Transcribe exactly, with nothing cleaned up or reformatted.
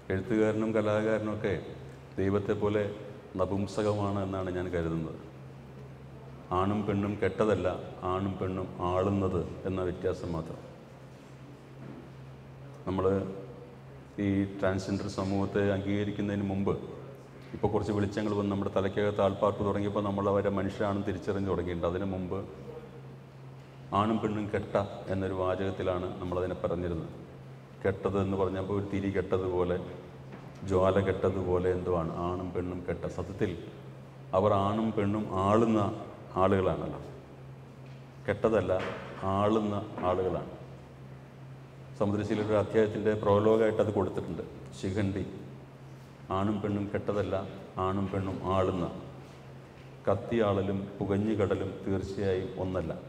എഴുത്തുകാരനും കലാകാരനുമൊക്കെ ദൈവത്തെ പോലെ നപുംസകമാണ് എന്നാണ് ഞാൻ കരുതുന്നത്. ആണും പെണ്ണും കെട്ടതല്ല, ആണും പെണ്ണും ആളുന്നത് എന്ന വ്യത്യാസം മാത്രം. നമ്മൾ ഈ ട്രാൻസ്ജെൻഡർ സമൂഹത്തെ അംഗീകരിക്കുന്നതിന് മുമ്പ് ഇപ്പോൾ കുറച്ച് വെളിച്ചങ്ങൾ വന്ന് നമ്മുടെ തലയ്ക്കകത്ത് ആൾപ്പാർപ്പ് തുടങ്ങിയപ്പോൾ നമ്മൾ അവരെ മനുഷ്യരാണെന്ന് തിരിച്ചറിഞ്ഞ് തുടങ്ങിയിട്ടുണ്ട്. അതിനു മുമ്പ് ആണും പെണ്ണും കെട്ട എന്നൊരു വാചകത്തിലാണ് നമ്മളതിനെ പറഞ്ഞിരുന്നത്. കെട്ടത് എന്ന് പറഞ്ഞപ്പോൾ ഒരു തിരി കെട്ടതുപോലെ, ജ്വാല കെട്ടതുപോലെ എന്തോ ആണ് ആണും പെണ്ണും കെട്ട. സത്യത്തിൽ അവർ ആണും പെണ്ണും ആളുന്ന ആളുകളാണല്ലോ, കെട്ടതല്ല, ആളുന്ന ആളുകളാണ്. സമുദ്രശീലൊരു അധ്യായത്തിൻ്റെ പ്രോലോഗായിട്ട് അത് കൊടുത്തിട്ടുണ്ട്. ശിഖണ്ഡി ആണും പെണ്ണും കെട്ടതല്ല, ആണും പെണ്ണും ആളുന്ന. കത്തിയാളലും പുകഞ്ഞുകടലും തീർച്ചയായും ഒന്നല്ല.